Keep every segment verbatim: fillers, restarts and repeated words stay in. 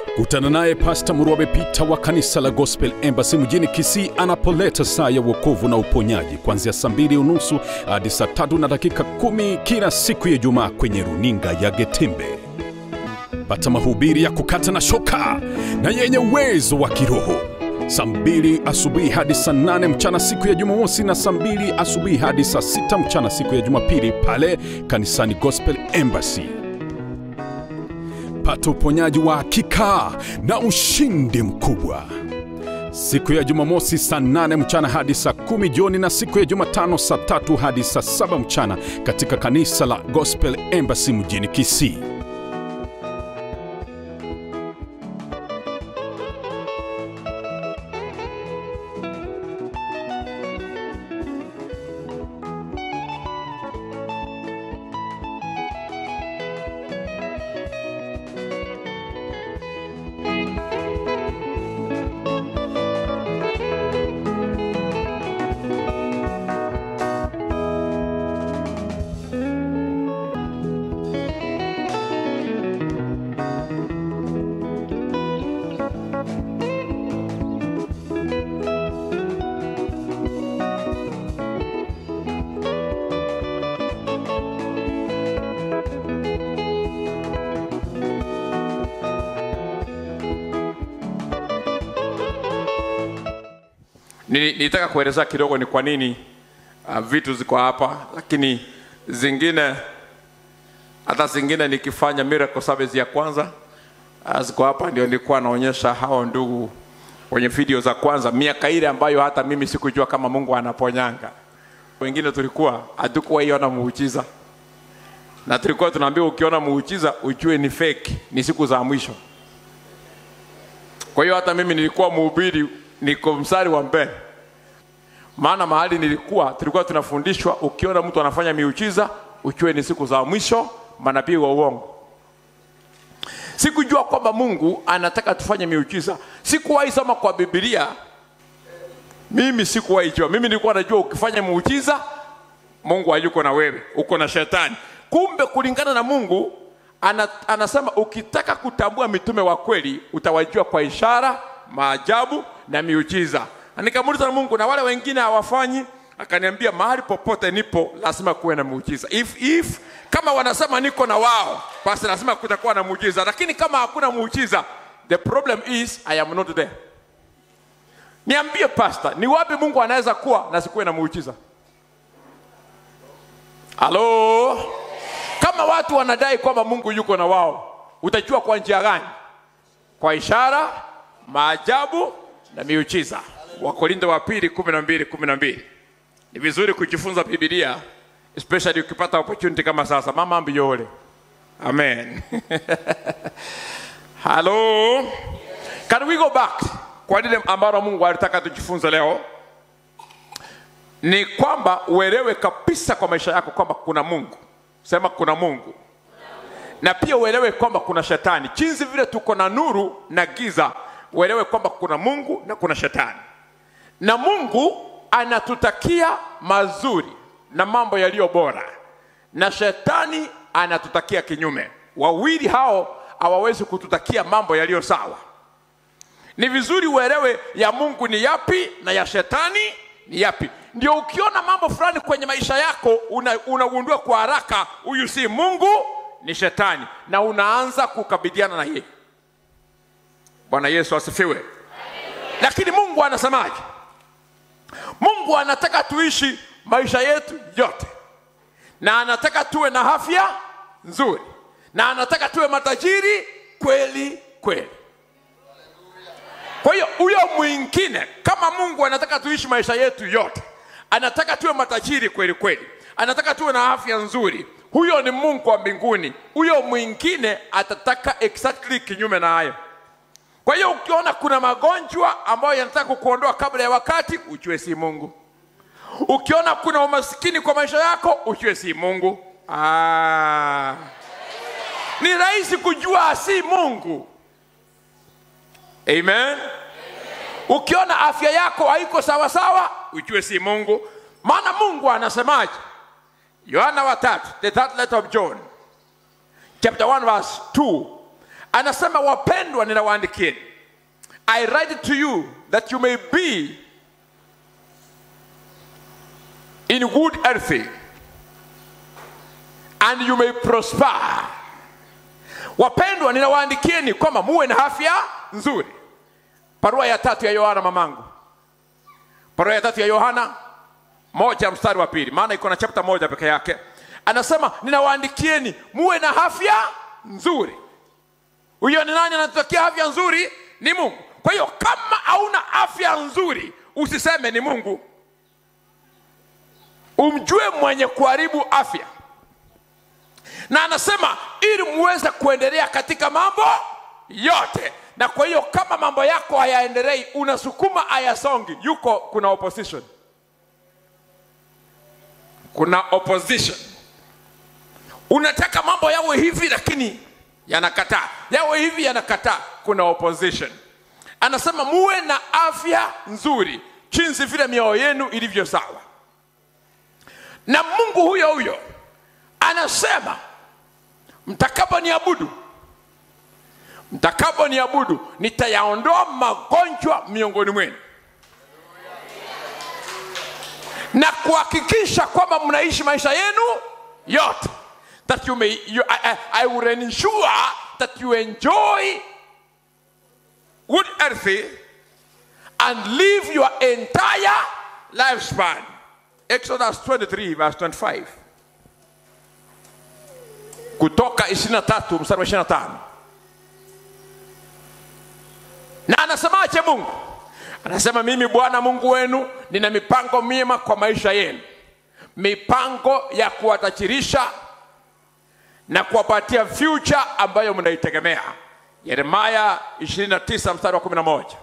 Kutana naye Pastor Murwabe Peter wa kanisa la Gospel Embassy mjini Kisii anapoleta saa ya wokovu na uponyaji kuanzia saa mbili unusu hadi saa tatu na dakika kumi kila siku ya Ijumaa kwenye runinga ya Getembe. Pata mahubiri ya kukata na shoka na yenye uwezo wa kiroho. Saa mbili asubuhi hadi saa nane mchana siku ya Jumamosi na saa mbili asubuhi hadi saa sita mchana siku ya Jumapili pale kanisani Gospel Embassy. Pata uponyaji wa hakika na ushindi mkubwa. Siku ya Jumamosi saa nane mchana hadi saa kumi jioni na siku ya Jumatano saa tatu hadi saa saba mchana katika kanisa la Gospel Embassy mjini Kisii. Nilitaka kueleza kidogo ni kwa nini uh, vitu ziko hapa, lakini zingine hata zingine nikifanya miracle service ya kwanza uh, ziko hapa ndio nilikuwa naonyesha hao ndugu kwenye video za kwanza miaka ile ambayo hata mimi sikujua kama Mungu anaponyanga. Wengine tulikuwa hatukuwa iona muujiza. Na tulikuwa tunaambiwa ukiona muujiza ujue ni fake, ni siku za mwisho. Kwa hiyo hata mimi nilikuwa mhubiri niko mstari wa mbele. Maana mahali nilikuwa tulikuwa tunafundishwa ukiona mtu anafanya miujiza ujue ni siku za mwisho, manabii wa uongo. Sikujua kwamba Mungu anataka tufanye miujiza. Sikuwahi soma kwa Biblia. Mimi sikuwahi jua. Mimi nilikuwa najua ukifanya muujiza Mungu hayuko na wewe, uko na shetani. Kumbe kulingana na Mungu anasema ukitaka kutambua mitume wa kweli utawajua kwa ishara, maajabu na miujiza. Nikamuuliza Mungu, na wale wengine hawafanyi? Akaniambia mahali popote nipo lazima kuwe na muujiza. If if kama wanasema niko na wao, basi lazima kutakuwa na muujiza. Lakini kama hakuna muujiza, the problem is I am not there. Niambie pastor, ni wapi Mungu anaweza kuwa na sikuwe na muujiza? Halo? Kama watu wanadai kwamba Mungu yuko na wao, utajua kwa njia gani? Kwa ishara, maajabu na miujiza. Wakorintho wa pili kumi na mbili kumi na mbili. Ni vizuri kujifunza Biblia, especially ukipata opportunity kama sasa. Mama mbiyole. Amen. Hello. Can we go back? Kwa lile ambalo Mungu alitaka tujifunze leo. Ni kwamba uelewe kabisa kwa maisha yako kwamba kuna Mungu. Sema kuna Mungu. Na pia uelewe kwamba kuna shetani. Jinsi vile tuko na nuru na giza, uelewe kwamba kuna Mungu na kuna shetani. Na Mungu anatutakia mazuri na mambo yaliyo bora. Na shetani anatutakia kinyume. Wawili hao hawawezi kututakia mambo yaliyo sawa. Ni vizuri uelewe ya Mungu ni yapi na ya shetani ni yapi. Ndio ukiona mambo fulani kwenye maisha yako unagundua una kwa haraka huyu si Mungu, ni shetani, na unaanza kukabiliana na yeye. Bwana Yesu asifiwe. Lakini Mungu anasemaje? Mungu anataka tuishi maisha yetu yote. Na anataka tuwe na afya nzuri. Na anataka tuwe matajiri kweli kweli. Kwa hiyo huyo mwingine, kama Mungu anataka tuishi maisha yetu yote, anataka tuwe matajiri kweli kweli, anataka tuwe na afya nzuri, huyo ni Mungu wa mbinguni. Huyo mwingine atataka exactly kinyume na hayo. Kwa hiyo ukiona kuna magonjwa ambayo yanataka kukuondoa kabla ya wakati, ujue si Mungu. Ukiona kuna umaskini kwa maisha yako, ujue si Mungu. Ah. Ni rahisi kujua si Mungu. Amen. Amen. Ukiona afya yako haiko sawa sawa, ujue si Mungu. Maana Mungu anasemaje? Yohana wa tatu, the third letter of John, chapter one verse two. Anasema wapendwa ninawaandikieni, I write to you that you may be in good health and you may prosper. Wapendwa ninawaandikieni kwamba muwe na afya nzuri. Barua ya tatu ya Yohana mamangu. Barua ya tatu ya Yohana moja mstari wa pili, maana iko na chapter moja peke yake. Anasema ninawaandikieni muwe na afya nzuri. Huyo ni nani anatutakia afya nzuri? Ni Mungu. Kwa hiyo kama hauna afya nzuri, usiseme ni Mungu. Umjue mwenye kuharibu afya. Na anasema ili muweze kuendelea katika mambo yote. Na kwa hiyo kama mambo yako hayaendelei, unasukuma hayasongi, yuko kuna opposition. Kuna opposition. Unataka mambo yawe hivi lakini yanakataa. Yawe hivi yanakataa, kuna opposition. Anasema muwe na afya nzuri, jinsi vile mioyo yenu ilivyo sawa. Na Mungu huyo huyo anasema mtakapo niabudu, mtakapo niabudu nitayaondoa magonjwa miongoni mwenu, na kuhakikisha kwamba mnaishi maisha yenu yote, that you may you, I, I, I will ensure that you enjoy good health and live your entire lifespan. Exodus twenty-three verse twenty-five. Kutoka ishirini na tatu mstari wa ishirini na tano. Na anasemaje Mungu? Anasema mimi Bwana Mungu wenu nina mipango mema kwa maisha yenu, mipango ya kuwatajirisha na kuwapatia future ambayo mnaitegemea. Yeremia ishirini na tisa mstari wa kumi na moja.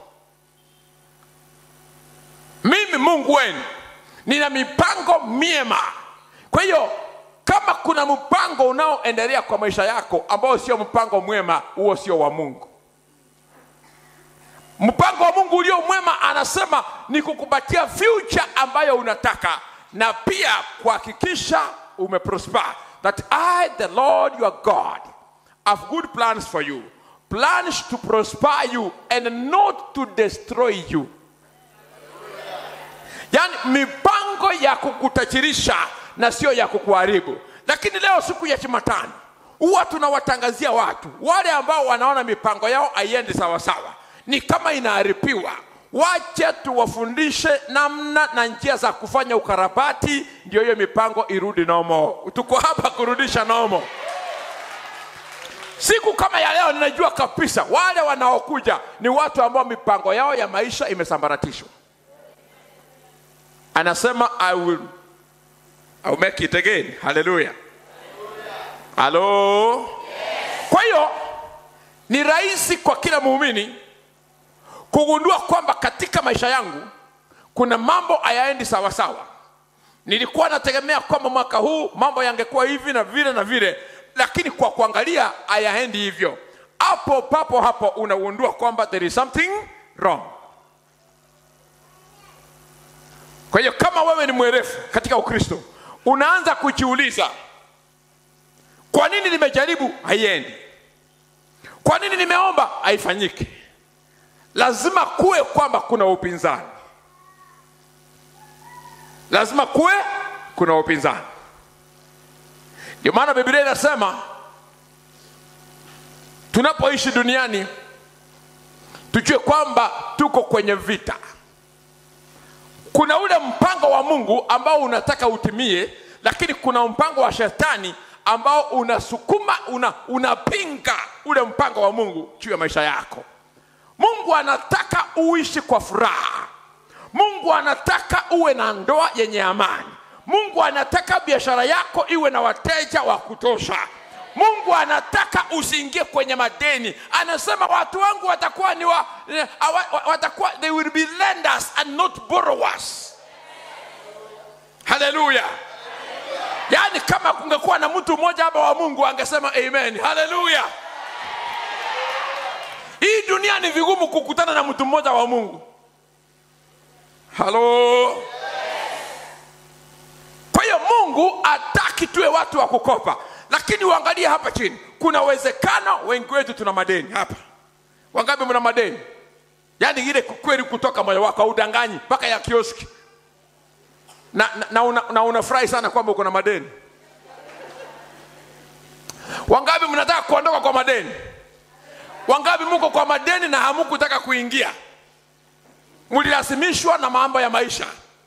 Mimi Mungu wenu nina mipango mema. Kwa hiyo kama kuna mpango unaoendelea kwa maisha yako ambao sio mpango mwema, huo sio wa Mungu. Mpango wa Mungu ulio mwema anasema ni kukupatia future ambayo unataka, na pia kuhakikisha umeprosper. That I, the Lord your God, have good plans for you. Plans to prosper you and not to destroy you. Yani mipango ya kukutajirisha na sio ya kukuharibu. Lakini leo siku ya Jumatano huwa tunawatangazia watu wale ambao wanaona mipango yao haiendi sawa sawa, ni kama inaharibiwa. Wache tuwafundishe namna na njia za kufanya ukarabati ndio hiyo mipango irudi nomo. Tuko hapa kurudisha nomo. Siku kama ya leo ninajua kabisa wale wanaokuja ni watu ambao mipango yao ya maisha imesambaratishwa. Anasema I will I will make it again. Hallelujah. Hello. Yes. Kwa hiyo ni rahisi kwa kila muumini kugundua kwamba katika maisha yangu kuna mambo hayaendi sawa sawa. Nilikuwa nategemea kwamba mwaka huu mambo yangekuwa hivi na vile na vile, lakini kwa kuangalia hayaendi hivyo. Hapo papo hapo unagundua kwamba there is something wrong. Kwa hiyo kama wewe ni mwerefu katika Ukristo, unaanza kujiuliza, kwa nini nimejaribu haiendi? Kwa nini nimeomba haifanyiki? Lazima kuwe kwamba kuna upinzani. Lazima kuwe kuna upinzani. Ndio maana Biblia inasema tunapoishi duniani tujue kwamba tuko kwenye vita. Kuna ule mpango wa Mungu ambao unataka utimie, lakini kuna mpango wa shetani ambao unasukuma una, unapinga ule mpango wa Mungu juu ya maisha yako. Mungu anataka uishi kwa furaha. Mungu anataka uwe na ndoa yenye amani. Mungu anataka biashara yako iwe na wateja wa kutosha. Mungu anataka usiingie kwenye madeni. Anasema watu wangu watakuwa ni wa, watakuwa they will be lenders and not borrowers. Hallelujah. Yani kama kungekuwa na mtu mmoja hapa wa Mungu angesema amen. Hallelujah. Hii dunia ni vigumu kukutana na mtu mmoja wa Mungu. Hello. Kwa hiyo Mungu hataki tuwe watu wa kukopa. Lakini uangalie hapa chini, kuna uwezekano wengi wetu tuna madeni hapa. Wangapi mna madeni? Yaani ile kweli kutoka moyo wako udanganyi mpaka ya kioski. Na na, na, una, na unafurahi sana kwamba uko na madeni. Wangapi mnataka kuondoka kwa madeni? Wangapi mko kwa madeni na hamkutaka kuingia? Mlilazimishwa na mambo ya maisha.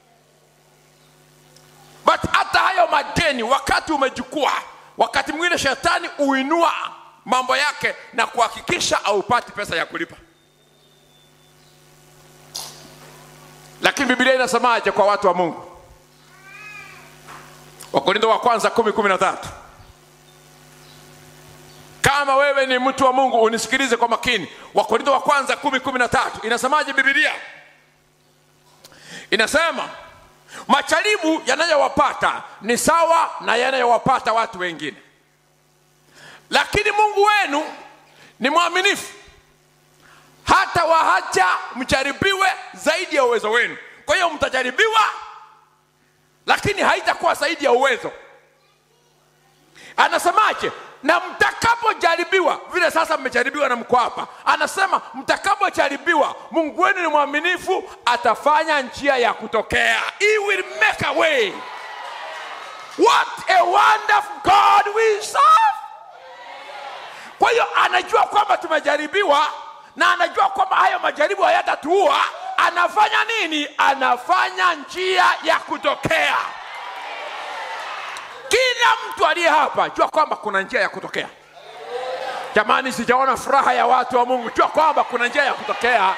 But hata hayo madeni wakati umejukua, wakati mwingine shetani uinua mambo yake na kuhakikisha haupati pesa ya kulipa. Lakini Biblia inasemaje kwa watu wa Mungu? Wakorintho wa kwanza kumi kumi na tatu. Kama wewe ni mtu wa Mungu unisikilize kwa makini. Wakorintho wa kwanza kumi kumi na tatu inasemaje Biblia? Inasema majaribu yanayowapata ni sawa na yanayowapata watu wengine, lakini Mungu wenu ni mwaminifu, hata waacha mjaribiwe zaidi ya uwezo wenu. Kwa hiyo mtajaribiwa, lakini haitakuwa zaidi ya uwezo. Anasemaje? Na mtakapojaribiwa, vile sasa mmejaribiwa na mko hapa, anasema mtakapojaribiwa, Mungu wenu ni mwaminifu, atafanya njia ya kutokea. He will make a way. What a wonderful God we serve. Kwa hiyo anajua kwamba tumejaribiwa, na anajua kwamba hayo majaribu hayatatuua. Anafanya nini? Anafanya njia ya kutokea. Kila mtu aliye hapa jua kwamba kuna njia ya kutokea. Jamani, sijaona furaha ya watu wa Mungu. Jua kwamba kuna njia ya kutokea.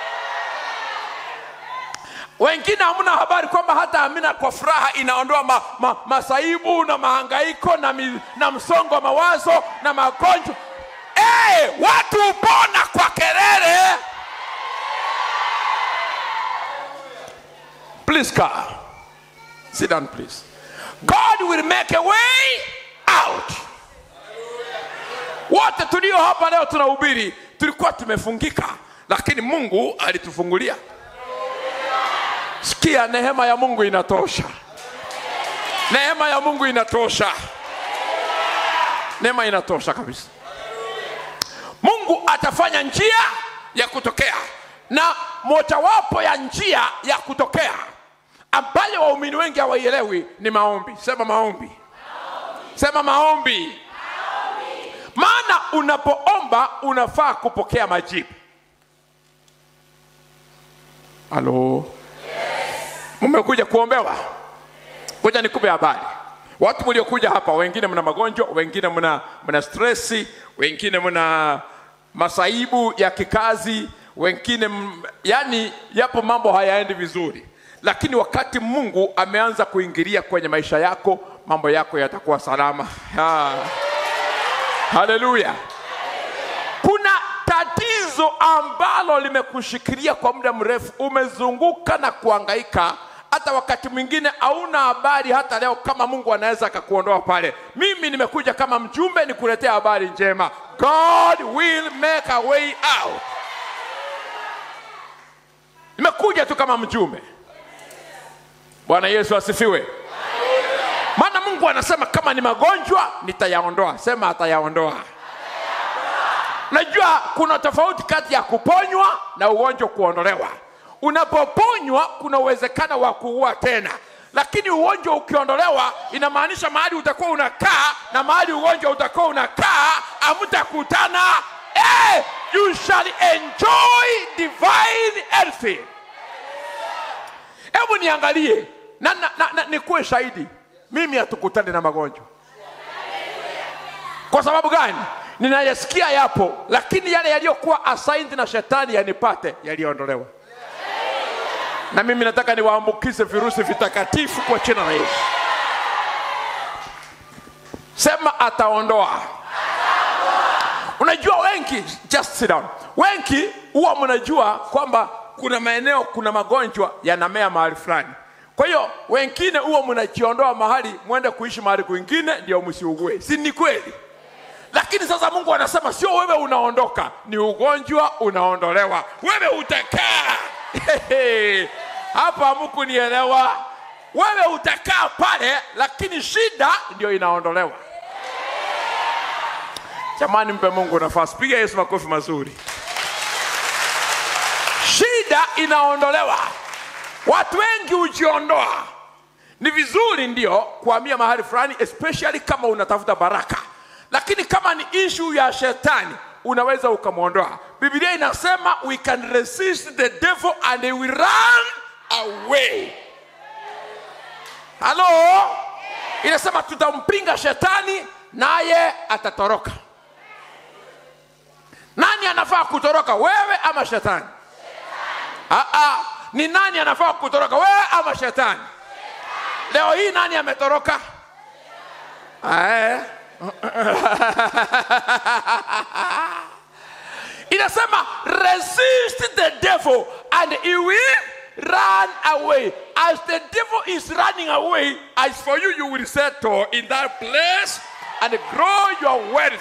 Wengine hamna habari kwamba hata amina kwa furaha inaondoa ma, ma, masaibu na mahangaiko na, mi, na msongo wa mawazo na magonjwa. Eh, hey, watu upona kwa kelele. Please car. Sit down please. God will make a way out. Wote tulio hapa leo tunahubiri tulikuwa tumefungika, lakini Mungu alitufungulia. Sikia, neema ya Mungu inatosha. Neema ya Mungu inatosha. Neema inatosha kabisa. Mungu atafanya njia ya kutokea, na mojawapo ya njia ya kutokea ambayo waumini wengi hawaielewi ni maombi. Sema maombi. Maombi. Sema maombi. Maombi. Maana unapoomba unafaa kupokea majibu. Halo. Yes. Mmekuja kuombewa? Kuja nikupe habari. Watu mliokuja hapa, wengine mna magonjwa, wengine mna mna stress, wengine mna masaibu ya kikazi, wengine m... yani yapo mambo hayaendi vizuri. Lakini wakati Mungu ameanza kuingilia kwenye maisha yako, mambo yako yatakuwa salama. Ha. Haleluya. Kuna tatizo ambalo limekushikilia kwa muda mrefu, umezunguka na kuhangaika, hata wakati mwingine hauna habari hata leo kama Mungu anaweza akakuondoa pale. Mimi nimekuja kama mjumbe nikuletea habari njema. God will make a way out. Nimekuja tu kama mjumbe. Bwana Yesu asifiwe. Maana Mungu anasema kama ni magonjwa nitayaondoa. Sema atayaondoa. Najua kuna tofauti kati ya kuponywa na ugonjwa kuondolewa. Unapoponywa kuna uwezekano wa kuua tena, lakini ugonjwa ukiondolewa inamaanisha mahali utakuwa unakaa na mahali ugonjwa utakuwa unakaa hamtakutana. Eh, you shall enjoy divine health. Hebu niangalie na, na, na, na nikuwe shahidi, mimi hatukutane na magonjwa. Kwa sababu gani? Ninayasikia yapo, lakini yale yaliyokuwa assigned na shetani yanipate yaliondolewa. Na mimi nataka niwaambukize virusi vitakatifu kwa jina la Yesu. Sema ataondoa. Unajua wengi, just sit down. Wengi huwa mnajua kwamba kuna maeneo kuna magonjwa yanamea mahali fulani. Kwa hiyo wengine huwa mnajiondoa mahali muende kuishi mahali kwingine ndio msiugue. Si ni kweli? Lakini sasa Mungu anasema sio wewe unaondoka, ni ugonjwa unaondolewa. Wewe utakaa. Hapa hamkunielewa. Wewe utakaa pale, lakini shida ndio inaondolewa. Jamani, mpe Mungu nafasi. Piga Yesu makofi mazuri. Shida inaondolewa. Watu wengi hujiondoa. Ni vizuri ndio kuhamia mahali fulani, especially kama unatafuta baraka. Lakini kama ni issue ya shetani, unaweza ukamuondoa. Biblia inasema we can resist the devil and he will run away. Hello? Inasema tutampinga shetani naye atatoroka. Nani anafaa kutoroka, wewe ama shetani? Ah ah, ni nani anafaa kutoroka, wewe ama shetani? Leo hii nani ametoroka? Eh. Inasema resist the devil and he will run away. As the devil is running away, as for you, you will settle in that place and grow your wealth.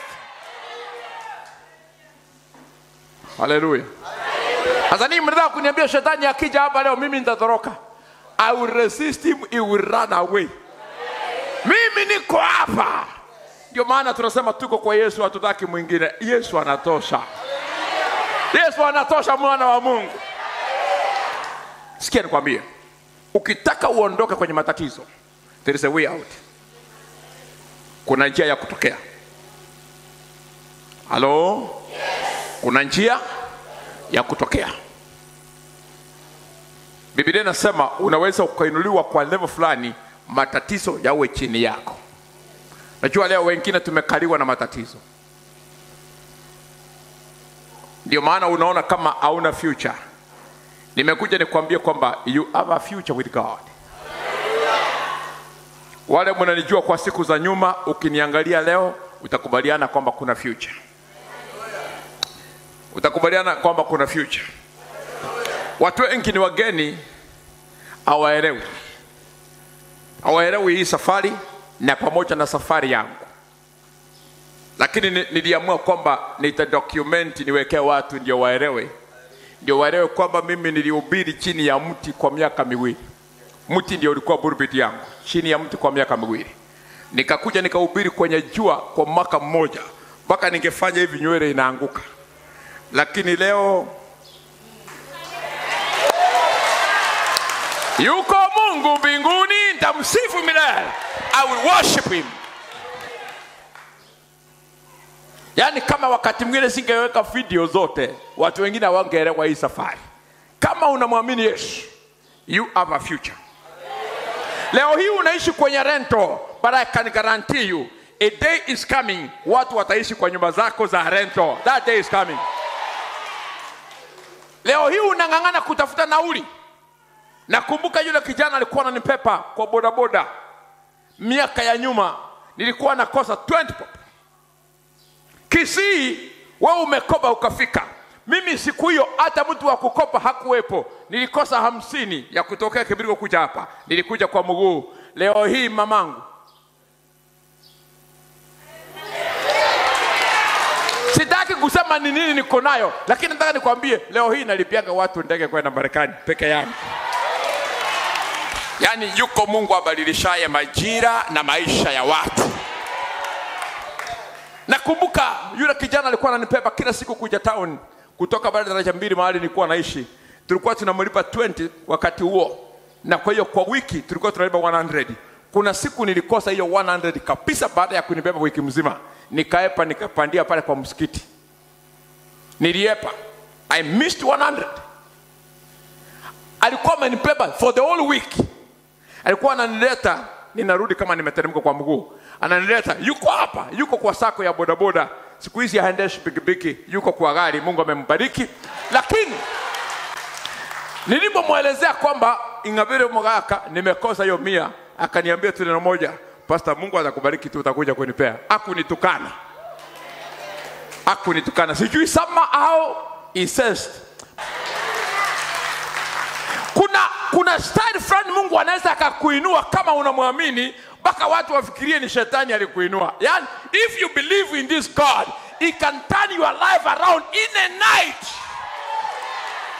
Hallelujah. Sasa ni mnataka kuniambia shetani akija hapa leo mimi nitatoroka? I will resist him, he will run away. Mimi niko hapa. Ndio maana tunasema tuko kwa Yesu, hatutaki mwingine. Yesu anatosha. Yesu anatosha, mwana wa Mungu. Sikia nikwambie, ukitaka uondoke kwenye matatizo, there is a way out. Kuna njia ya kutokea. Hello? Yes. Kuna njia ya kutokea. Biblia inasema unaweza ukainuliwa kwa level fulani, matatizo yawe chini yako. Najua leo wengine tumekaliwa na matatizo. Ndio maana unaona kama hauna future. Nimekuja nikwambie kwamba you have a future with God. Wale mnanijua kwa siku za nyuma, ukiniangalia leo utakubaliana kwamba kuna future. Utakubaliana kwamba kuna future. Watu wengi ni wageni, hawaelewi. Hawaelewi hii safari na pamoja na safari yangu. Lakini niliamua kwamba nitadocument, niwekee watu ndio waelewe. Ndio waelewe kwamba mimi nilihubiri chini ya mti kwa miaka miwili. Mti ndio ulikuwa burbiti yangu. Chini ya mti kwa miaka miwili. Nikakuja nikahubiri kwenye jua kwa mwaka mmoja. Mpaka ningefanya hivi nywele inaanguka. Lakini leo yuko Mungu mbinguni, nitamsifu milele. I will worship him. Yani kama wakati mwingine singeweka video zote, watu wengine hawangeelewa hii safari. Kama unamwamini Yesu, you have a future. Leo hii unaishi kwenye rento, but I can guarantee you, a day is coming, watu wataishi kwa nyumba zako za rento. That day is coming. Leo hii unangangana kutafuta nauli. Nakumbuka yule kijana alikuwa ananipepa kwa boda boda. Miaka ya nyuma nilikuwa nakosa twenty pop. Kisii wewe umekopa ukafika. Mimi siku hiyo hata mtu wa kukopa hakuwepo. Nilikosa hamsini ya kutokea Kibirigo kuja hapa. Nilikuja kwa mguu. Leo hii mamangu, sitaki kusema ni nini niko nayo, lakini nataka nikwambie leo hii nalipianga watu ndege kwenda Marekani peke yangu. Yani yuko Mungu abadilishaye majira na maisha ya watu. Nakumbuka yule kijana alikuwa ananipepa kila siku kuja town kutoka baada daraja mbili mahali nilikuwa naishi. Tulikuwa tunamlipa twenty wakati huo. Na kwa hiyo kwa wiki tulikuwa tunalipa one hundred. Kuna siku nilikosa hiyo one hundred kabisa baada ya kunibeba wiki mzima. Nikaepa nikapandia pale kwa msikiti. Niliepa. I missed one hundred. Alikuwa amenipepa for the whole week. Alikuwa ananileta, ninarudi kama nimeteremka kwa mguu. Ananileta, yuko hapa, yuko kwa sako ya bodaboda. Siku hizi haendeshi pikipiki, yuko kwa gari, Mungu amembariki. Lakini nilipomwelezea kwamba ingabire mwaka nimekosa hiyo mia, akaniambia tu neno moja, Pastor, Mungu atakubariki tu, utakuja kunipea. Hakunitukana. Hakunitukana. Sijui sama au incest. Kuna kuna style fulani Mungu anaweza akakuinua kama unamwamini, mpaka watu wafikirie ni shetani alikuinua. Yani if you believe in this God, he can turn your life around in a night.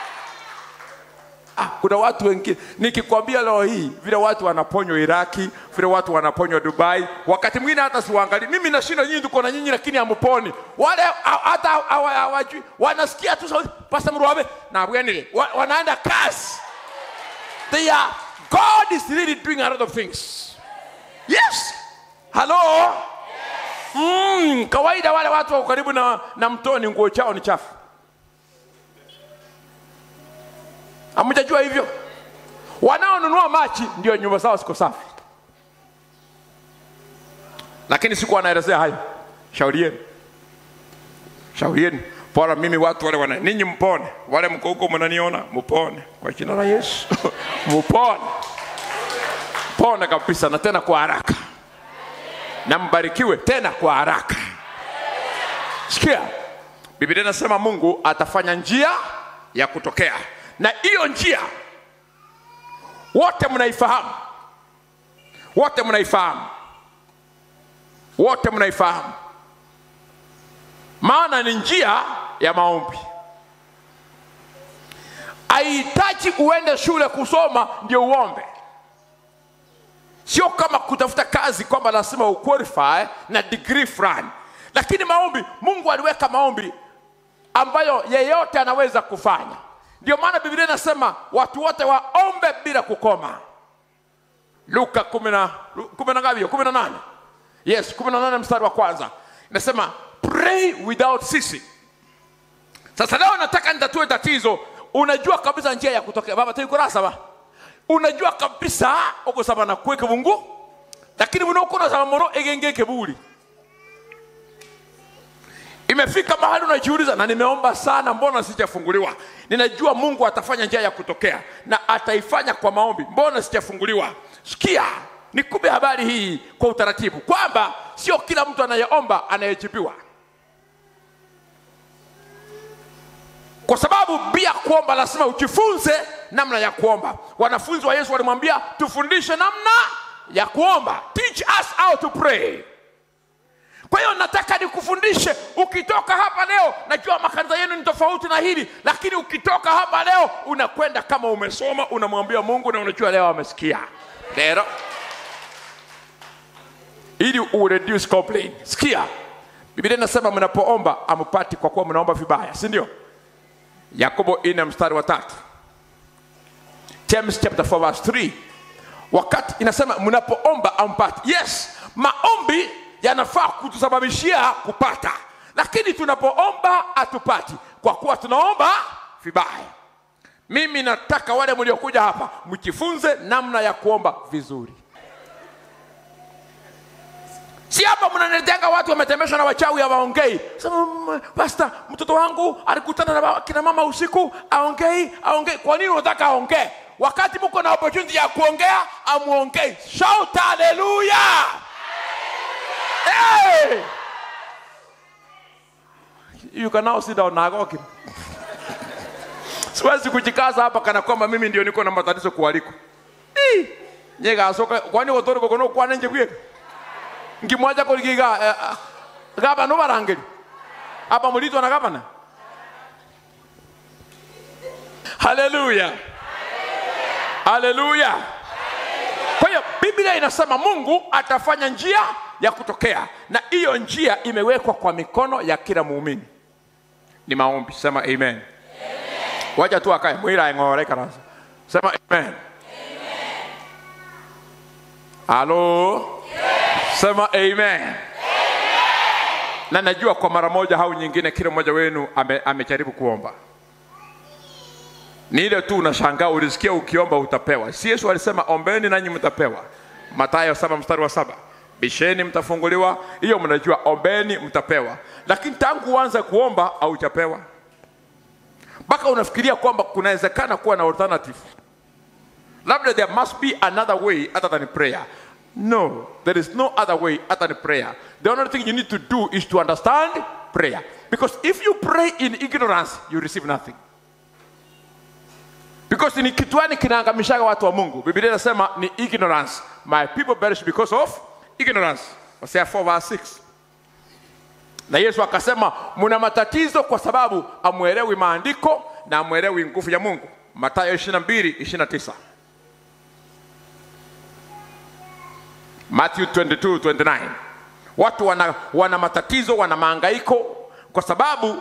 Ah, kuna watu wengine nikikwambia leo hii vile watu wanaponywa Iraki, vile watu wanaponywa Dubai. Wakati mwingine hata siwaangalie. Mimi nashinda nyinyi tuko na nyinyi lakini hamuponi. Wale hata hawajui wanasikia tu sauti Pastor Muruabe na bwenile wanaenda kasi. They are, God is really doing a lot of things. Yes. Hello. Mm, kawaida wale watu wako karibu na na mtoni nguo chao ni chafu. Hamjajua hivyo? Wanaonunua machi ndio nyumba zao ziko safi. Lakini siku anaelezea hayo. Shauri yenu. Shauri yenu. Bora mimi watu wale wana ninyi mpone. Wale mko huko mnaniona mpone kwa jina la Yesu. Mpone. Pone kabisa na tena kwa haraka. Na mbarikiwe tena kwa haraka. Sikia. Biblia inasema Mungu atafanya njia ya kutokea. Na hiyo njia wote mnaifahamu. Wote mnaifahamu. Wote mnaifahamu. Maana ni njia ya maombi. Haihitaji uende shule kusoma ndio uombe. Sio kama kutafuta kazi kwamba lazima uqualify na degree fulani. Lakini maombi, Mungu aliweka maombi ambayo yeyote anaweza kufanya. Ndio maana Biblia inasema watu wote waombe bila kukoma. Luka kumi na ngapi? kumi na nane. Yes, kumi na nane mstari wa kwanza. Inasema pray without ceasing. Sasa leo nataka nitatue tatizo. Unajua kabisa njia ya kutokea. Baba tuko rasa ba. Unajua kabisa uko sababu na kuweka Mungu. Lakini unaokona sababu moro egenge kebuli. Imefika mahali unajiuliza na nimeomba sana mbona sijafunguliwa? Ninajua Mungu atafanya njia ya kutokea na ataifanya kwa maombi. Mbona sijafunguliwa? Sikia, nikupe habari hii kwa utaratibu kwamba sio kila mtu anayeomba anayejibiwa. Kwa sababu bila kuomba lazima ujifunze namna ya kuomba. Wanafunzi wa Yesu walimwambia tufundishe namna ya kuomba. Teach us how to pray. Kwa hiyo nataka nikufundishe ukitoka hapa leo, najua makanisa yenu ni tofauti na hili, lakini ukitoka hapa leo unakwenda kama umesoma, unamwambia Mungu na unajua leo amesikia. Leo ili u reduce complaint. Sikia. Biblia inasema mnapoomba ampati kwa kuwa mnaomba vibaya, si ndio? Yakobo nne mstari wa tatu. James chapter four verse three. Wakati inasema mnapoomba ampati. Yes, maombi yanafaa kutusababishia kupata. Lakini tunapoomba atupati kwa kuwa tunaomba vibaya. Mimi nataka wale mliokuja hapa mjifunze namna ya kuomba vizuri. Si hapa mnaniletea watu wametembeshwa na wachawi hawaongei. Sema pastor, mtoto wangu alikutana na kina mama usiku, aongei, aongei. Kwa nini unataka aongee? Wakati mko na opportunity ya kuongea, amuongei. Shout hallelujah. Hey! You can now sit down na goki. Siwezi kujikaza hapa kana kwamba mimi ndio niko na matatizo kualiko. Eh, nyega asoka kwani wotoro kono kwa nje kwiye. Ngimwaja ko ligiga gaba no barangeli. Hapa mulito na gabana. Hallelujah. Hallelujah. Kwa hiyo Biblia inasema Mungu atafanya njia ya kutokea, na hiyo njia imewekwa kwa mikono ya kila muumini. Ni maombi. Sema amen. Amen. Wacha tu akae mwira ngore kana. Sema amen. Amen. Halo. Yes. Sema amen. Amen. Na najua kwa mara moja au nyingine kila mmoja wenu amejaribu ame kuomba. Ni ile tu unashangaa ulisikia ukiomba utapewa. Si Yesu alisema ombeni nanyi mtapewa. Mathayo saba mstari wa saba. Bisheni mtafunguliwa. Hiyo mnajua, ombeni mtapewa. Lakini tangu uanze kuomba haujapewa. Baka unafikiria kwamba kunawezekana kuwa na alternative. Labda there must be another way other than prayer. No, there is no other way other than prayer. The only thing you need to do is to understand prayer. Because if you pray in ignorance, you receive nothing. Because ni kitu gani kinaangamisha watu wa Mungu? Biblia inasema ni ignorance. My people perish because of ignorance. Hosea four verse six. Na Yesu akasema mna matatizo kwa sababu amuelewi maandiko na amuelewi nguvu ya Mungu. Mathayo ishirini na mbili ishirini na tisa. Matthew twenty-two twenty-nine. Watu wana, wana matatizo, wana mahangaiko kwa sababu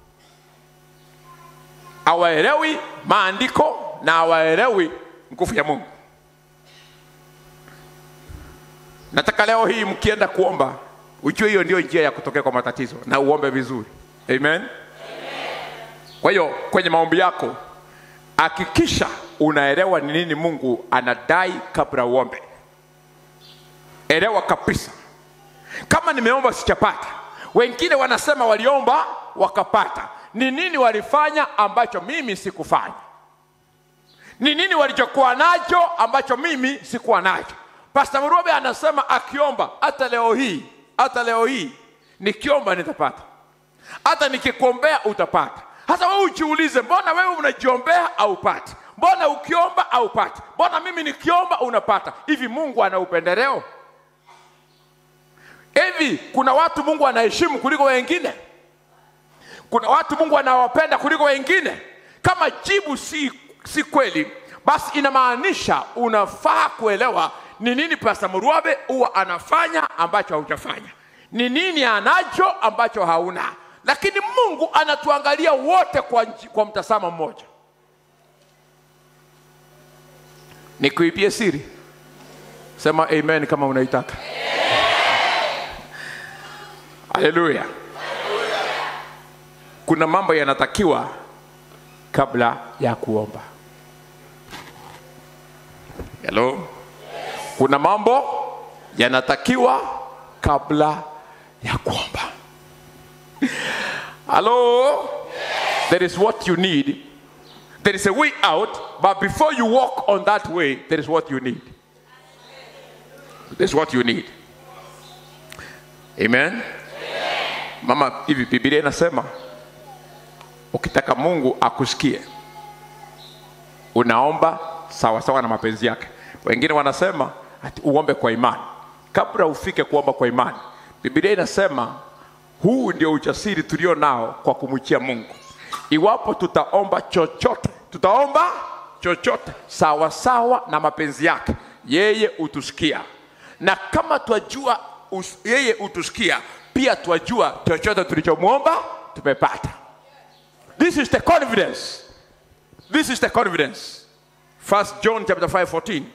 hawaelewi maandiko na hawaelewi nguvu ya Mungu. Nataka leo hii mkienda kuomba ujue hiyo ndio njia ya kutokea kwa matatizo, na uombe vizuri. Amen, Amen. Kwa hiyo kwenye maombi yako hakikisha unaelewa ni nini Mungu anadai kabla uombe. Elewa kabisa. Kama nimeomba sichapata, wengine wanasema waliomba wakapata. Ni nini walifanya ambacho mimi sikufanya? Ni nini walichokuwa nacho ambacho mimi sikuwa nacho? Pastor Muruabe anasema akiomba hata leo hii, hata leo hii nikiomba nitapata. Hata nikikuombea utapata. Hata wewe ujiulize, mbona wewe unajiombea au upati? Mbona ukiomba au upati? Mbona mimi nikiomba unapata? Hivi Mungu ana upendeleo? Hivi kuna watu Mungu anaheshimu kuliko wengine? Kuna watu Mungu anawapenda kuliko wengine? Kama jibu si si kweli, basi inamaanisha unafaa kuelewa ni nini Pastor Muruabe huwa anafanya ambacho haujafanya. Ni nini anacho ambacho hauna. Lakini Mungu anatuangalia wote kwa kwa mtazamo mmoja. Nikuipie siri. Sema amen kama unaitaka. Haleluya. Kuna mambo yanatakiwa kabla ya kuomba. Hello? Kuna mambo yanatakiwa kabla ya kuomba. Hello? There is what you need. There is a way out, but before you walk on that way, there is what you need. There is what you need. Amen? Mama, hivi Biblia inasema ukitaka Mungu akusikie unaomba sawa sawa na mapenzi yake. Wengine wanasema ati uombe kwa imani. Kabla ufike kuomba kwa imani, Biblia inasema huu ndio ujasiri tulio nao kwa kumwachia Mungu. Iwapo tutaomba chochote, tutaomba chochote sawa sawa na mapenzi yake, yeye utusikia. Na kama twajua us, yeye utusikia, pia twajua chochote tulichomuomba tumepata. This is the confidence. This is the confidence. First John chapter five fourteen.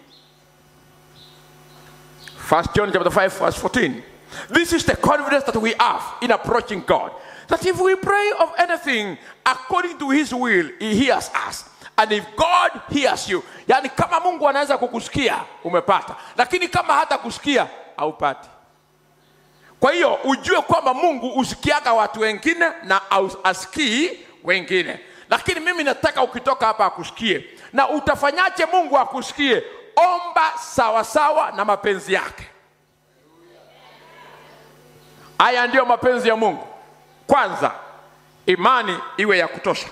First John chapter five verse fourteen. This is the confidence that we have in approaching God, that if we pray of anything according to his will, he hears us. And if God hears you, yani kama Mungu anaweza kukusikia umepata, lakini kama hata kusikia haupati. Kwa hiyo ujue kwamba Mungu usikiaga watu wengine na asikii wengine. Lakini mimi nataka ukitoka hapa akusikie. Na utafanyaje Mungu akusikie? Omba sawa sawa na mapenzi yake. Haya ndio mapenzi ya Mungu. Kwanza, imani iwe ya kutosha.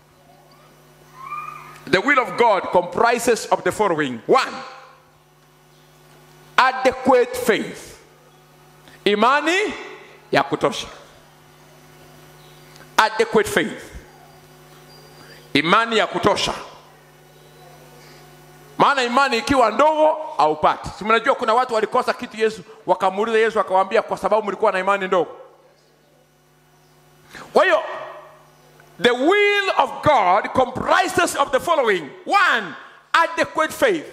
The will of God comprises of the following. One, adequate faith. Imani ya kutosha. Adequate faith. Imani ya kutosha. Maana imani ikiwa ndogo haupati. Si mnajua kuna watu walikosa kitu Yesu, wakamuuliza Yesu akawaambia kwa sababu mlikuwa na imani ndogo. Kwa hiyo the will of God comprises of the following. One, adequate faith.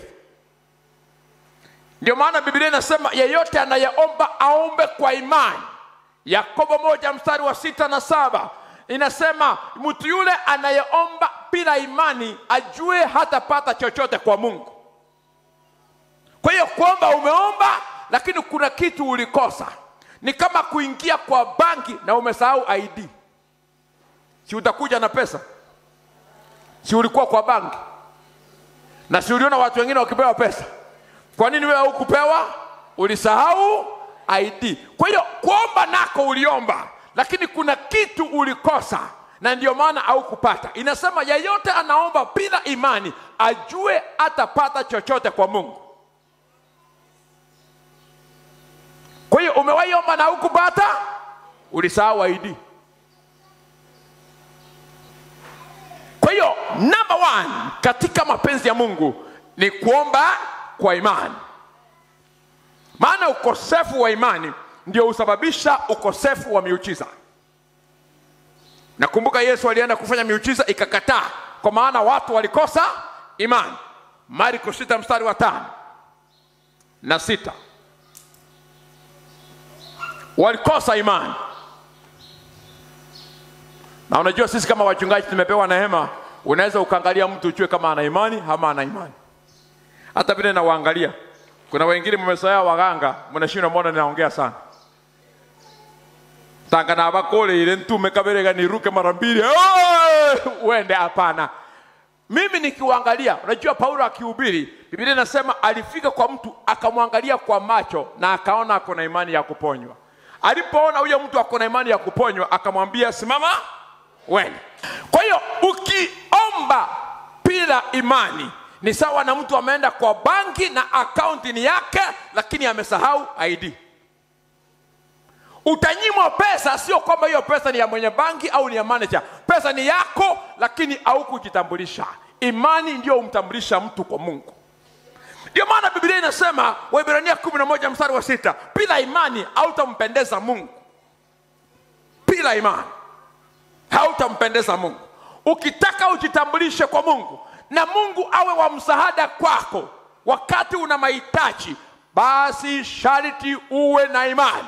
Ndio maana Biblia inasema yeyote anayeomba aombe kwa imani. Yakobo moja mstari wa sita na saba inasema mtu yule anayeomba bila imani ajue hatapata chochote kwa Mungu. Kwa hiyo kuomba umeomba lakini kuna kitu ulikosa. Ni kama kuingia kwa banki na umesahau I D. Si utakuja na pesa? Si ulikuwa kwa banki? Na si uliona watu wengine wakipewa pesa? Kwa nini wewe hukupewa? Ulisahau I D. Kwa hiyo kuomba nako uliomba, lakini kuna kitu ulikosa na ndio maana haukupata. Inasema yeyote anaomba bila imani ajue atapata chochote kwa Mungu. Kwa hiyo umewahi omba na hukupata, ulisahau I D. Kwa hiyo number one katika mapenzi ya Mungu ni kuomba kwa imani. Maana maana ukosefu wa imani ndio usababisha ukosefu wa miujiza. Nakumbuka Yesu alienda kufanya miujiza ikakataa, kwa maana watu walikosa imani. Marko sita mstari wa tano na sita. Walikosa imani. Na unajua sisi kama wachungaji tumepewa neema, unaweza ukaangalia mtu ujue kama ana imani ama ana imani. Hata vile na waangalia, kuna wengine mmesoea waganga, mnashindwa mbona ninaongea sana. Tanga na bakole ile ntume kabeleka niruke mara mbili. Uende hapana. Mimi nikiwaangalia, unajua Paulo akihubiri, Biblia inasema alifika kwa mtu akamwangalia kwa macho na akaona ako na imani ya kuponywa. Alipoona huyo mtu ako na imani ya kuponywa, akamwambia simama wewe. Kwa hiyo ukiomba bila imani ni sawa na mtu ameenda kwa banki na akaunti ni yake lakini amesahau I D. Utanyimwa pesa, sio kwamba hiyo pesa ni ya mwenye banki au ni ya manager. Pesa ni yako lakini haukujitambulisha. Imani ndio umtambulisha mtu kwa Mungu. Ndio maana Biblia inasema Waebrania kumi na moja mstari wa sita, bila imani hautampendeza Mungu. Bila imani hautampendeza Mungu. Ukitaka ujitambulishe kwa Mungu na Mungu awe wa msaada kwako wakati una mahitaji, basi sharti uwe na imani.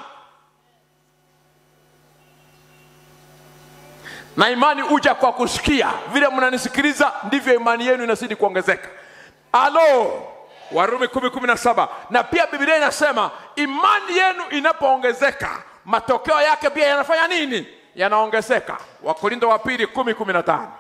Na imani uja kwa kusikia. Vile mnanisikiliza ndivyo imani yenu inazidi kuongezeka. Alo, Warumi kumi kumi na saba. Na pia Biblia inasema imani yenu inapoongezeka, matokeo yake pia yanafanya nini? Yanaongezeka. Wakorintho wa pili kumi kumi na tano.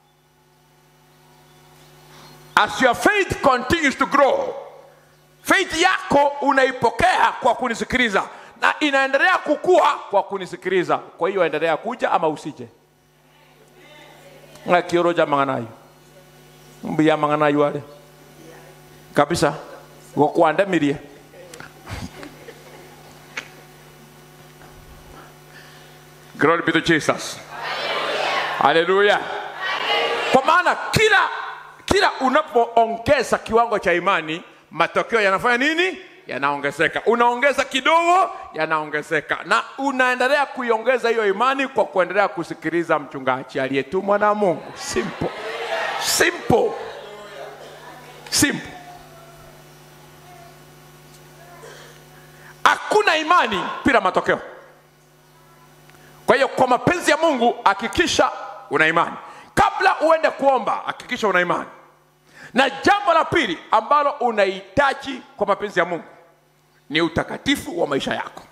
As your faith continues to grow, faith yako unaipokea kwa kunisikiliza na inaendelea kukua kwa kunisikiliza. Kwa hiyo endelea kuja ama usije. Na kioroja manganayo. Mbia manganayo wale. Kabisa. Wakuanda mirie. Glory be to Jesus. Hallelujah. Kwa maana kila kila unapoongeza kiwango cha imani, matokeo yanafanya nini? Yanaongezeka. Unaongeza kidogo, yanaongezeka. Na unaendelea kuiongeza hiyo imani kwa kuendelea kusikiliza mchungaji aliyetumwa na Mungu. Simple. Simple. Simple. Hakuna imani bila matokeo. Kwa hiyo kwa mapenzi ya Mungu hakikisha una imani. Kabla uende kuomba hakikisha una imani. Na jambo la pili ambalo unahitaji kwa mapenzi ya Mungu ni utakatifu wa maisha yako.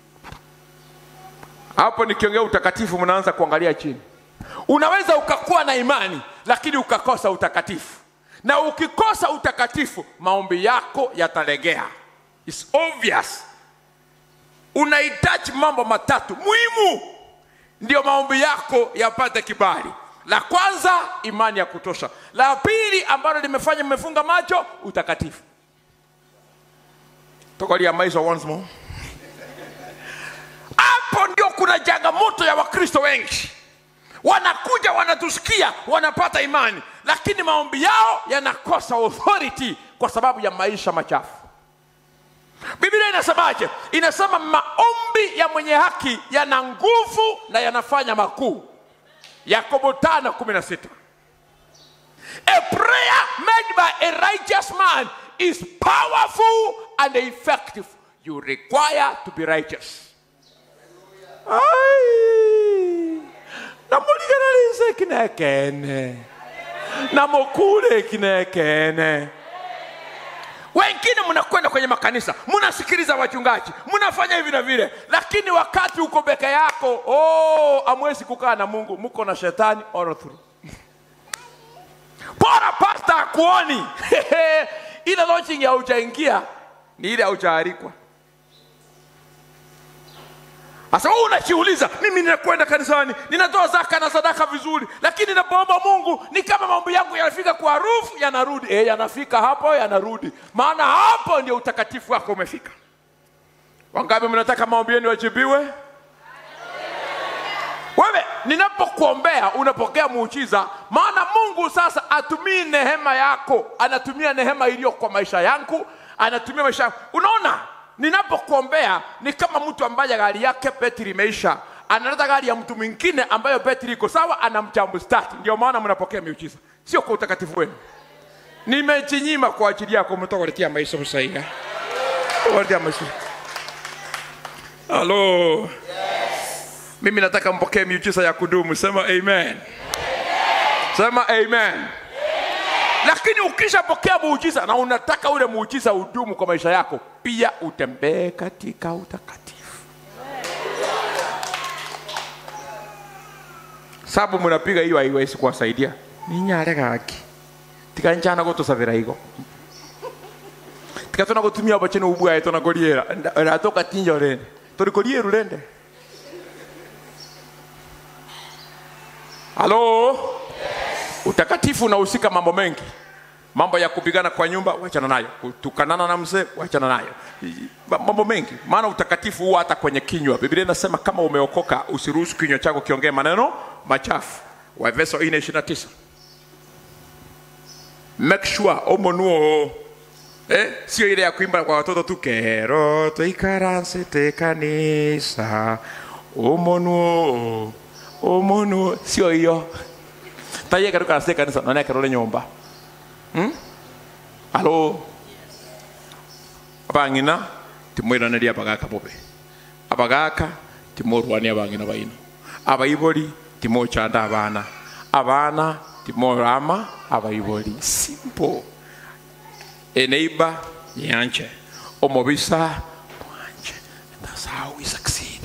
Hapo nikiongea utakatifu mnaanza kuangalia chini. Unaweza ukakuwa na imani lakini ukakosa utakatifu. Na ukikosa utakatifu maombi yako yatalegea. It's obvious. Unahitaji mambo matatu muhimu ndio maombi yako yapate kibali. La kwanza, imani ya kutosha. La pili ambalo limefanya mmefunga macho, utakatifu. Tokolia maisha once more. Hapo ndio kuna changamoto ya Wakristo wengi. Wanakuja wanatusikia, wanapata imani, lakini maombi yao yanakosa authority kwa sababu ya maisha machafu. Biblia inasemaje? Inasema maombi ya mwenye haki yana nguvu na yanafanya makuu. Yakobo tano kumi na sita. A prayer made by a righteous man is powerful and effective. You require to be righteous. Ai. Namuligana lise kinekene. Namokule kinekene. Wengine mnakwenda kwenye makanisa, mnasikiliza wachungaji, mnafanya hivi na vile, lakini wakati uko peke yako, oh, amwezi kukaa na Mungu, mko na shetani all through. Bora pastor kuoni. Ile launching ya hujaingia ni ile hujaalikwa. Asa wewe unajiuliza, mimi ninakwenda kanisani, ninatoa zaka na sadaka vizuri, lakini ninapoomba Mungu ni kama maombi yangu yanafika kwa harufu yanarudi. Eh, yanafika hapo yanarudi. Maana hapo ndio utakatifu wako umefika. Wangapi mnataka maombi yenu yajibiwe? Wewe ninapokuombea unapokea muujiza, maana Mungu sasa atumii neema yako, anatumia neema iliyo kwa maisha yangu, anatumia maisha yangu. Unaona? ninapokuombea ni kama mtu ambaye gari yake betri imeisha, analeta gari ya mtu mwingine ambayo betri iko sawa, anamjump start. Ndio maana mnapokea miujiza, sio kwa utakatifu wenu. Nimejinyima kwa ajili yako, mtakuletea maisha msaida. Waletea maisha. Hello. Yes. Mimi nataka mpokee miujiza ya kudumu. Sema amen. Amen. Sema amen. Amen. Lakini ukishapokea muujiza na unataka ule muujiza udumu kwa maisha yako, pia utembee katika utakatifu. Sababu mnapiga hiyo haiwezi kuwasaidia. Ni nyare gaki. Tikanjana gutosavira higo. Tikatona gutumia bacheno ubwa eto na goliera. Ratoka tinjo rene. Tori golieru rende. Halo? Yes. Utakatifu unahusika mambo mengi. Mambo ya kupigana kwa nyumba, wachana nayo. Kutukanana na mzee, wachana nayo. Mambo mengi. Maana utakatifu huwa hata kwenye kinywa. Biblia inasema kama umeokoka usiruhusu kinywa chako kiongee maneno machafu. Waefeso nne ishirini na tisa. Make sure omonuo eh sio ile ya kuimba kwa watoto tu, kero toikaranse te kanisa omonuo omonuo, sio hiyo. Taye karuka se kanisa none kero le nyomba. Hmm? Alo. Abangina timwira na dia bagaka bobe. Abagaka timorwani abangina baino. Abayiboli timochanda abana. Abana timorama abayiboli. Simple. Eneiba yanche omobisa mwanche. That's how we succeed.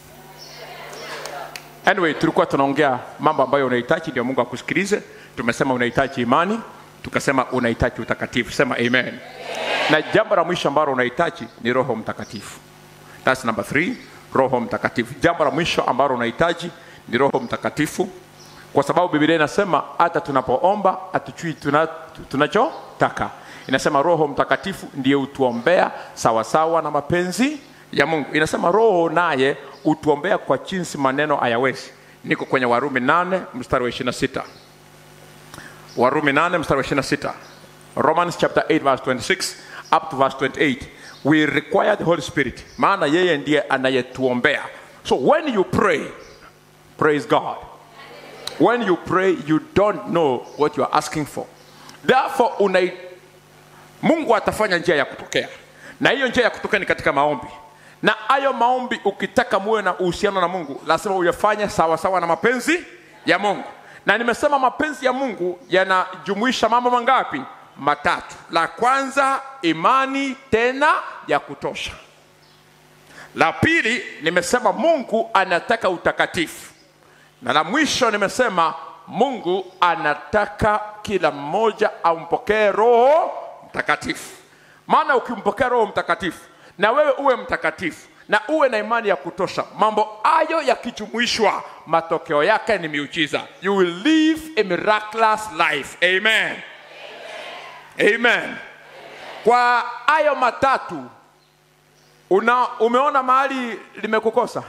Anyway, tulikuwa tunaongea mambo ambayo unahitaji ndio Mungu akusikilize. Tumesema unahitaji imani, tukasema unahitaji utakatifu. Sema amen. Amen. Na jambo la mwisho ambalo unahitaji ni Roho Mtakatifu. That's number three, Roho Mtakatifu. Jambo la mwisho ambalo unahitaji ni Roho Mtakatifu. Kwa sababu Biblia inasema hata tunapoomba hatujui tuna, tunachotaka. Inasema Roho Mtakatifu ndiye utuombea sawa sawa na mapenzi ya Mungu. Inasema Roho naye utuombea kwa jinsi maneno hayawezi. Niko kwenye Warumi nane mstari wa ishirini na sita. Warumi nane mstari wa ishirini na sita. Romans chapter eight verse twenty-six up to verse twenty-eight. We require the Holy Spirit. Maana yeye ndiye anayetuombea. So when you pray, praise God. When you pray, you don't know what you are asking for. Therefore, unai Mungu atafanya njia ya kutokea. Na hiyo njia ya kutokea ni katika maombi. Na hayo maombi ukitaka muwe na uhusiano na Mungu, lazima uyafanye sawa sawa na mapenzi ya Mungu. Na nimesema mapenzi ya Mungu yanajumuisha mambo mangapi? Matatu. La kwanza, imani tena ya kutosha. La pili, nimesema Mungu anataka utakatifu. Na la mwisho nimesema Mungu anataka kila mmoja ampokee Roho Mtakatifu. Maana ukimpokea Roho Mtakatifu na wewe uwe mtakatifu na uwe na imani ya kutosha, mambo hayo yakijumuishwa, matokeo yake ni miujiza. You will live a miraculous life. Amen. Amen. Amen. Kwa hayo matatu una umeona mahali limekukosa?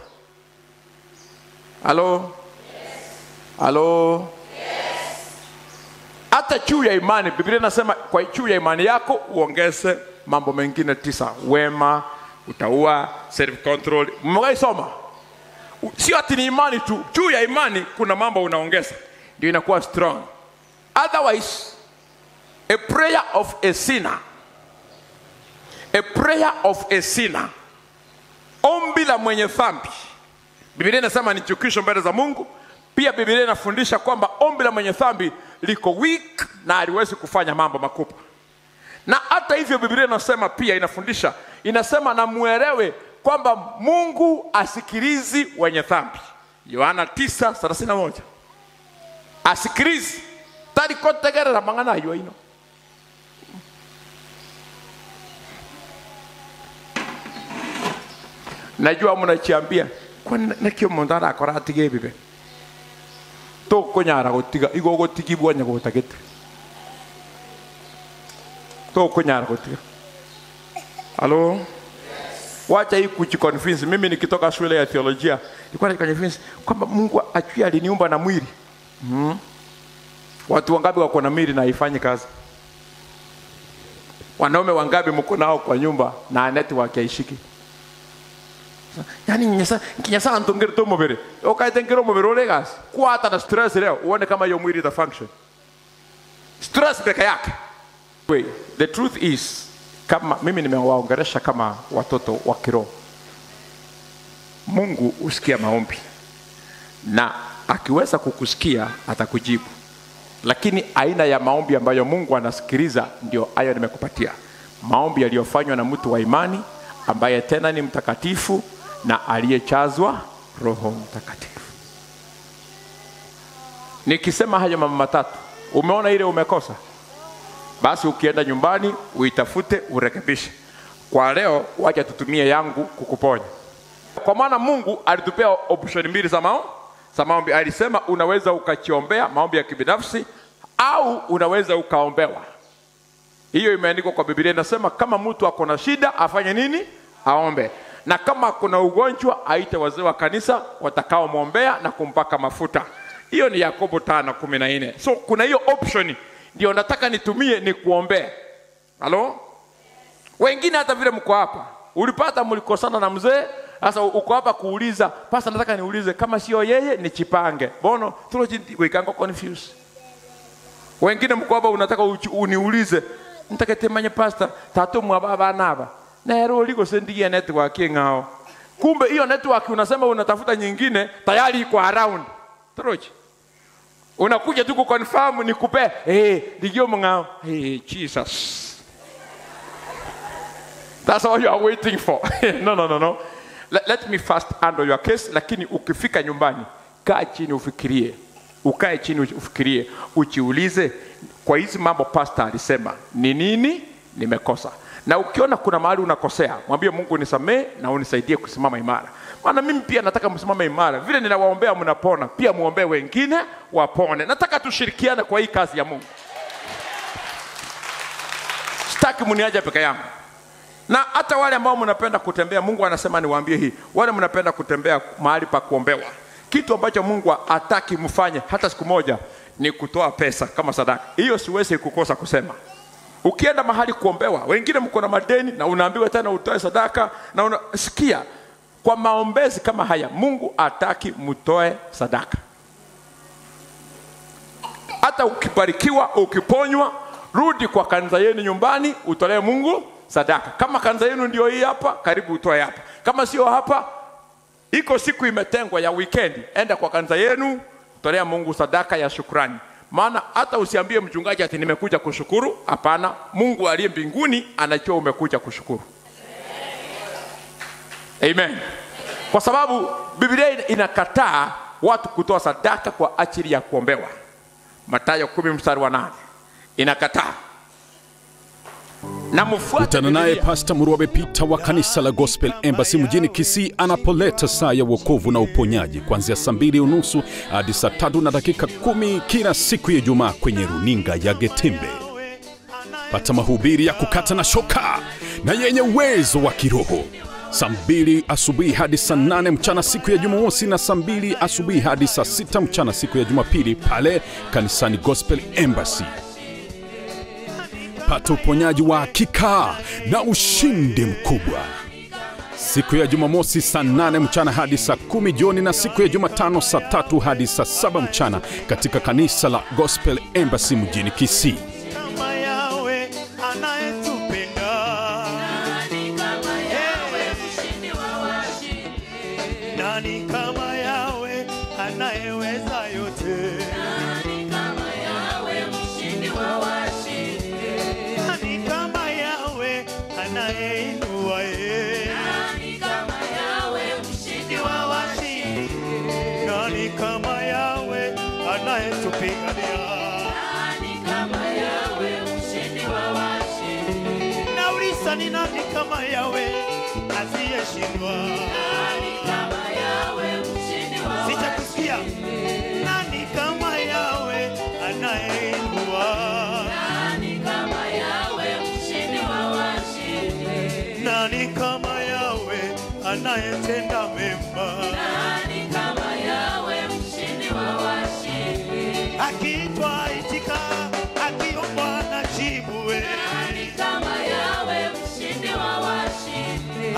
Halo? Halo? Yes. Hata juu ya imani, Biblia inasema kwa juu ya imani yako uongeze mambo mengine tisa. Wema, utaua, self control. Mmeisoma? Sio ati ni imani tu, juu ya imani kuna mambo unaongeza ndio inakuwa strong. Otherwise, a prayer of a sinner, a prayer of a sinner, ombi la mwenye dhambi, Biblia inasema ni chukisho mbele za Mungu. Pia Biblia inafundisha kwamba ombi la mwenye dhambi liko weak na haliwezi kufanya mambo makubwa. Na hata hivyo Biblia inasema pia inafundisha, inasema na muelewe kwamba Mungu asikilizi wenye dhambi. Yohana tisa thelathini na moja. Asikilizi. Tari kotegere na mangana hiyo ino. Najua mnachiambia kwa nakio mondara akora atige bibe. To konyara gotiga igo gotigi bwanya gotagete. To konyara gotiga. Halo? Yes. Wacha hii kujiconvince. Mimi nikitoka shule ya theolojia nilikuwa nikiconvince kwamba Mungu achia aliniumba na mwili. Mhm. Watu wangapi wako na mwili na haifanyi kazi? Wanaume wangapi mko nao kwa nyumba na network haishiki? Yani nyesa kinyasa antongere to mobere. Ukaitengero mobere olegas. Kwa hata na stress leo uone kama hiyo mwili ita function. Stress peke yake. Wait, the truth is kama mimi nimewaongelesha kama watoto wa kiroho. Mungu usikia maombi. Na akiweza kukusikia atakujibu. Lakini aina ya maombi ambayo Mungu anasikiliza ndio hayo nimekupatia. Maombi yaliyofanywa na mtu wa imani ambaye tena ni mtakatifu na aliyechazwa Roho Mtakatifu. Nikisema hayo mambo matatu, umeona ile umekosa? Basi ukienda nyumbani uitafute urekebishe. Kwa leo wacha tutumie yangu kukuponya. Kwa maana Mungu alitupea option mbili za maombi. Za maombi alisema unaweza ukachiombea maombi ya kibinafsi au unaweza ukaombewa. Hiyo imeandikwa kwa Biblia, inasema kama mtu ako na shida afanye nini? Aombe. Na kama kuna ugonjwa aite wazee wa kanisa watakao muombea na kumpaka mafuta. Hiyo ni Yakobo tano kumi na nne. So kuna hiyo option ndio nataka nitumie ni kuombea. Halo? Wengine hata vile mko hapa, ulipata mlikosana na mzee, sasa uko hapa kuuliza, pastor nataka niulize kama sio yeye ni chipange. Bono, tuloji wekango confused. Wengine mko hapa unataka uniulize, nitaka temanye pastor, tatu mwababa naba. Na hero liko sendia network ngao. Kumbe hiyo network unasema unatafuta nyingine tayari iko around. Tuloji. Unakuja tu kuconfirm nikupe, eh, ndio mngao. Hey, Jesus. That's all you are waiting for. no, no, no, no. Let, let me first handle your case. Lakini ukifika nyumbani, kaa chini ufikirie. Ukae chini ufikirie. Ujiulize, kwa hizi mambo pastor alisema, ni nini nimekosa? Na ukiona kuna mahali unakosea, mwambie Mungu nisamee na unisaidie kusimama imara. Maana mimi pia nataka msimame imara. Vile ninawaombea mnapona, pia muombee wengine wapone. Nataka tushirikiane kwa hii kazi ya Mungu. Sitaki mniaje peke yangu. Na hata wale ambao mnapenda kutembea, Mungu anasema niwaambie hii, wale mnapenda kutembea mahali pa kuombewa, kitu ambacho Mungu hataki mfanye hata siku moja ni kutoa pesa kama sadaka. Hiyo siwezi kukosa kusema. Ukienda mahali kuombewa, wengine mko na madeni na unaambiwa tena utoe sadaka na unasikia kwa maombezi kama haya, Mungu hataki mtoe sadaka. Hata ukibarikiwa, ukiponywa, rudi kwa kanisa yenu nyumbani, utolee Mungu sadaka. Kama kanisa yenu ndio hii hapa, karibu utoe hapa. Kama sio hapa, iko siku imetengwa ya weekend, enda kwa kanisa yenu, tolea Mungu sadaka ya shukrani. Maana hata usiambie mchungaji ati nimekuja kushukuru, hapana. Mungu aliye mbinguni anajua umekuja kushukuru. Amen. Kwa sababu Biblia inakataa watu kutoa sadaka kwa ajili ya kuombewa. Mathayo kumi mstari wa nane inakataa. Na kutana naye Pastor Murwabe Peter wa kanisa la Gospel Embassy mjini Kisii anapoleta saa ya wokovu na uponyaji kuanzia saa mbili unusu hadi saa tatu na dakika kumi kila siku ya Ijumaa kwenye runinga ya Getembe. Pata mahubiri ya kukata na shoka na yenye uwezo wa kiroho. Saa mbili asubuhi hadi saa nane mchana siku ya Jumamosi na saa mbili asubuhi hadi saa sita mchana siku ya Jumapili pale kanisani Gospel Embassy. Pata uponyaji wa hakika na ushindi mkubwa. Siku ya Jumamosi saa nane mchana hadi saa kumi jioni na siku ya Jumatano saa tatu hadi saa saba mchana katika kanisa la Gospel Embassy mjini Kisii. Kama yawe anayetupenda, nani kama yawe mshindi wa washindi, nani kama yawe anayeweza yote, nani kama yawe mshindi wa washindi, nani kama yawe anayeinua yeye, nani kama yawe mshindi wa washindi, nani kama yawe anayetupigania, ni nani kama yawe asiyeshindwa, nani kama yawe mshindi wa washindi, sitakusikia, nani kama yawe anayeinua, nani kama yawe mshindi wa washindi, nani kama yawe anayetenda mema, nani kama yawe mshindi wa washindi, akiitwa itika, akiomba anajibu, nani kama yawe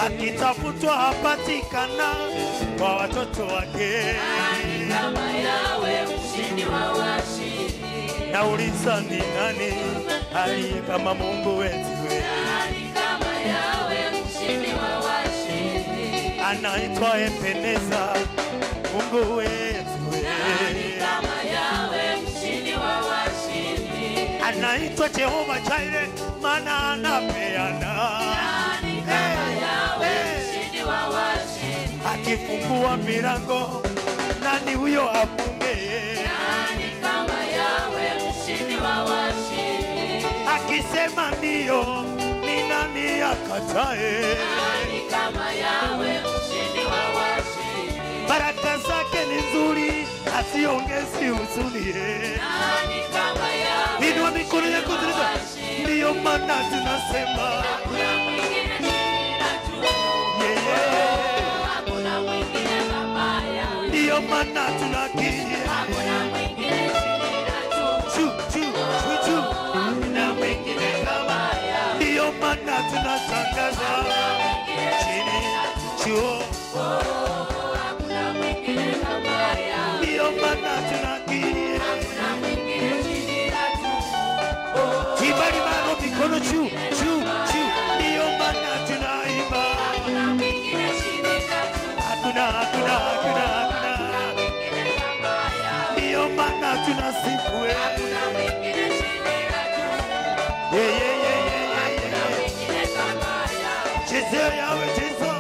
akitafutwa hapatikana kwa watoto wake. Nani kama Yawe, mshindi wa washindi? Nauliza ni nani aliye kama Mungu wetu? Nani kama Yawe, mshindi wa washindi? Anaitwa Ebeneza, Mungu wetu. Nani kama Yawe, mshindi wa washindi? Anaitwa Jehova Jireh, maana anapeana. Nani kama Yawe, mshindi wa washindi? Akifungua milango, nani huyo afunge? Nani kama Yawe, mshindi wa washindi? Akisema ndio, ni nani akatae? Nani kama Yawe, mshindi wa washindi? Baraka zake ni nzuri, asiongezi huzuni. Nani kama Yawe, Inua mikono yako mshindi wa tunaza. washindi? Ndiyo maana tunasema Hakuna mwingine ila tu. yeah. Hakuna mwingine kama Yawe. Ndiyo maana tunakiri Hakuna mwingine ila tu. chu chu chu chu. Hakuna mwingine kama Yawe. Ndiyo maana tunatangaza chini chuo. Hakuna mwingine kama Yawe. Ndiyo maana tunakiri Hakuna mwingine ila tu. kibali mano mikono chu chu chu. Ndiyo maana tunaimba Hakuna mwingine ila tu. hakuna hakuna hakuna hakuna. Mwingine kama Yawe. Ndiyo maana tunasifu Hakuna mwingine ila tu. yeah yeah yeah yeah yeah Hakuna yeah. mwingine kama Yawe. Chezea yawe cheza.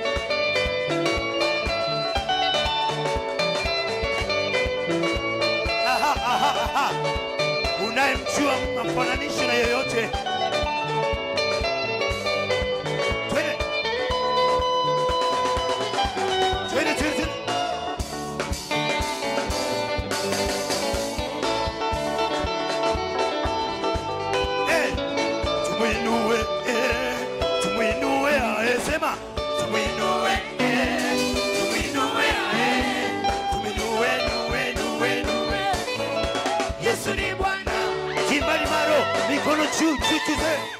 Aha, aha, aha. Unayemjua mnamfananisha na yoyote? Twende. Twende, twende, twende. Eh, tumuinue, eh, tumuinue, ae, sema. Tumuinue, eh, tumuinue, ae, tumuinue, nue, nue, nue. Yesu ni Bwana. Kimbali maro, mikono juu, juu, juu,